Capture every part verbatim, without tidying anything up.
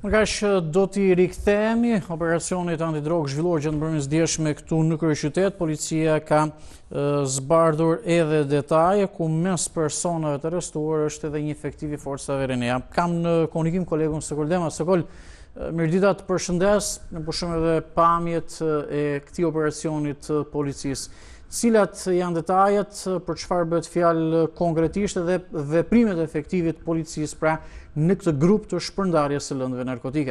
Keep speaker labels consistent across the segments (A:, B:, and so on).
A: Më kaq do t'i rikthehemi operacionit antidrogë zhvilluar gjatë mbrëmjes djeshme këtu në kryeqytet. Policia ka zbardhur edhe detaje ku mes personave të arrestuar është edhe një efektiv i forcave RENEA. Kam në komunikim kolegun Sokol Dema. Sokol, mirëdita, të përshëndes, ne pushojmë edhe pamjet e këtij operacionit të policisë. Cilat janë detajet, për çfarë bëhet fjalë konkretisht dhe veprimet e efektivit policisë pra në këtë grup të shpërndarjes së lëndëve narkotike?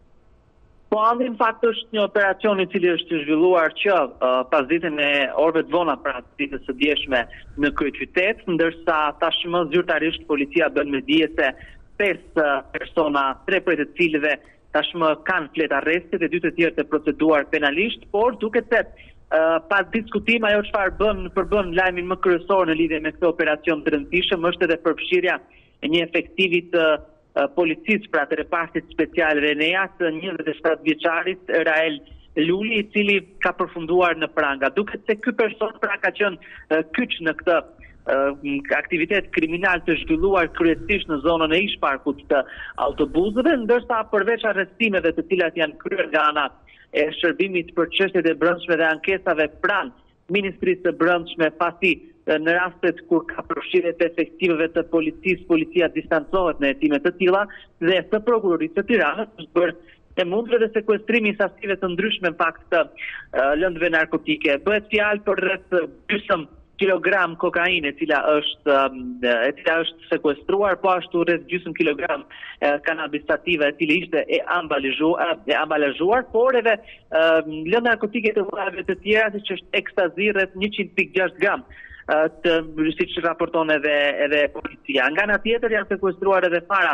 B: Po, andi në fakt është një operacion i cili është zhvilluar që uh, pas ditën e orëve të vona pra ditës së djeshme në kryeqytet, ndërsa tashmë zyrtarisht policia bën me dije se pesë persona, tre prej të cilëve tashmë kanë flet arresti dhe dy të tjerë të proceduar penalisht, por duket se Uh, pas diskutim ajo çfarë bën përbën lajmin më kryesor në lidhje me këtë operacion të rëndësishëm është edhe përfshirja e një efektivi të uh, policisë pra të repartit special RENEA të njëzet e shtatë vjeçarit Rael Luli, i cili ka përfunduar në pranga. Duket se ky person pra ka qenë uh, kyç në këtë uh, aktivitet kriminal të zhvilluar kryesisht në zonën e ish-parkut të autobusëve, ndërsa përveç arrestimeve të cilat janë kryer nga ana e shërbimit për çështjet e brendshme dhe ankesave pranë Ministrisë së Brendshme, pasi në rastet kur ka përfshirje të efektiveve të policisë, policia distancohet në hetime të tilla dhe të prokurorisë së Tiranës është bërë e mundshme dhe sekuestrimi i sasive të ndryshme në fakt të uh, lëndëve narkotike. Bëhet fjalë për rreth gjysmë kilogram kokainë e cila është e cila është sekuestruar, po ashtu rreth gjysmë kilogram kanabis sativa e cila ishte e ambalazhuar, e ambalazhuar, por edhe lëndë narkotike të vëllave të tjera, siç është ekstazi rreth njëqind pikë gjashtë gram, të siç raporton edhe edhe policia. Nga ana tjetër janë sekuestruar edhe fara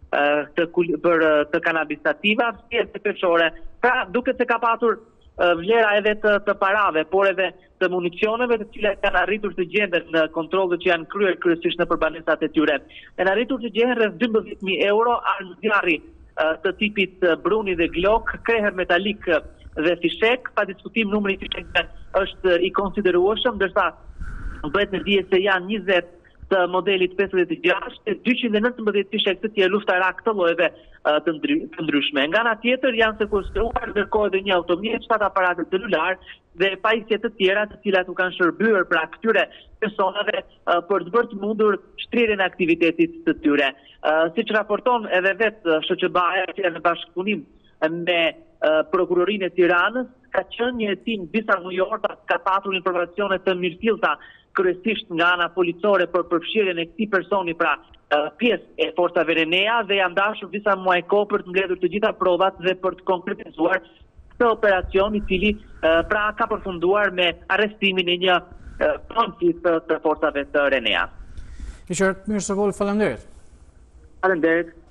B: të për të kanabis sativa, pjesë peshore. Pra duket se ka patur vlera edhe të, të parave, por edhe të municioneve të cilat kanë arritur të gjenden në kontrollet që janë kryer kryesisht në banesat e tyre. Kanë arritur të gjenden rreth dymbëdhjetë mijë euro armë zjarri të tipit bruni dhe glok, kreher metalik dhe fishek. Pa diskutim numri i fishekëve është i konsiderueshëm, ndërsa bëhet në dije se janë njëzet të modelit pesëdhjetë e gjashtë, dyqind e nëntëmbëdhjetë fishek të tjerë luftarak të llojeve të ndryshme. Nga ana tjetër janë sekuestruar ndërkohë edhe një automjet, shtatë aparate celular dhe pajisje të tjera të cilat u kanë shërbyer pra këtyre personave për të bërë të mundur shtrirjen e aktivitetit të tyre. Siç raporton edhe vetë S Q B-a që në bashkëpunim me prokurorinë e Tiranës, ka qenë një hetim disa mujor ka patur informacione të mirëfillta kryesisht nga ana policore për përfshirjen e këtij personi pra pjesë e forcave RENEA dhe janë dashur disa muaj kohë për të mbledhur të gjitha provat dhe për të konkretizuar këtë operacion i cili pra ka përfunduar me arrestimin e një pronësit të forcave të RENEA.
A: I qartë, mirë Sokol, faleminderit.
B: Faleminderit.